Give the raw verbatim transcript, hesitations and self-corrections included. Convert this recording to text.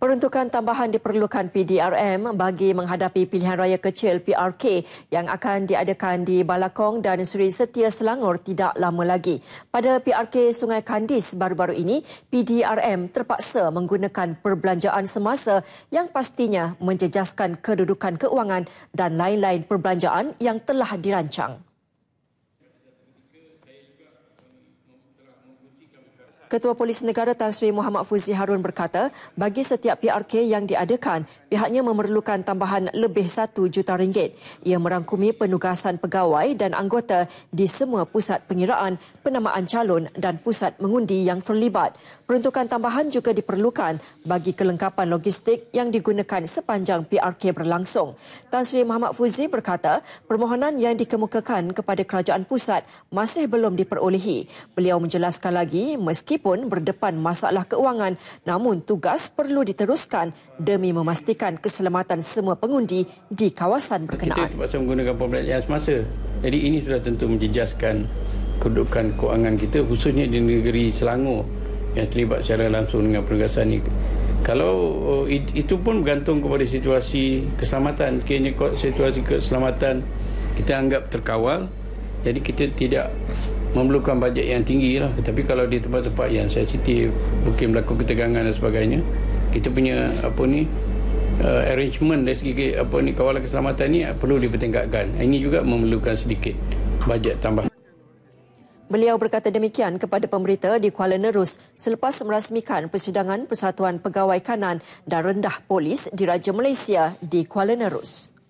Peruntukan tambahan diperlukan P D R M bagi menghadapi pilihan raya kecil P R K yang akan diadakan di Balakong dan Seri Setia Selangor tidak lama lagi. Pada P R K Sungai Kandis baru-baru ini, P D R M terpaksa menggunakan perbelanjaan semasa yang pastinya menjejaskan kedudukan keuangan dan lain-lain perbelanjaan yang telah dirancang. Ketua Polis Negara Tan Sri Muhammad Fuzi Harun berkata, bagi setiap P R K yang diadakan, pihaknya memerlukan tambahan lebih satu juta ringgit. Ia merangkumi penugasan pegawai dan anggota di semua pusat pengiraan, penamaan calon dan pusat mengundi yang terlibat. Peruntukan tambahan juga diperlukan bagi kelengkapan logistik yang digunakan sepanjang P R K berlangsung. Tan Sri Muhammad Fuzi berkata, permohonan yang dikemukakan kepada kerajaan pusat masih belum diperolehi. Beliau menjelaskan lagi, meski pun berdepan masalah keuangan, namun tugas perlu diteruskan demi memastikan keselamatan semua pengundi di kawasan berkenaan. Kita terpaksa menggunakan perbelanjaan semasa. Jadi ini sudah tentu menjejaskan kedudukan keuangan kita, khususnya di negeri Selangor yang terlibat secara langsung dengan penugasan ini. Kalau itu pun bergantung kepada situasi keselamatan. Kiranya situasi keselamatan kita anggap terkawal, jadi kita tidak memerlukan bajet yang tinggi lah. Tapi kalau di tempat-tempat yang sensitif, mungkin berlaku ketegangan dan sebagainya, kita punya apa ni uh, arrangement dari segi apa ni kawalan keselamatan ni perlu dipertingkatkan. Ini juga memerlukan sedikit bajet tambah. Beliau berkata demikian kepada pemberita di Kuala Nerus selepas merasmikan persidangan Persatuan Pegawai Kanan dan Rendah Polis Diraja Malaysia di Kuala Nerus.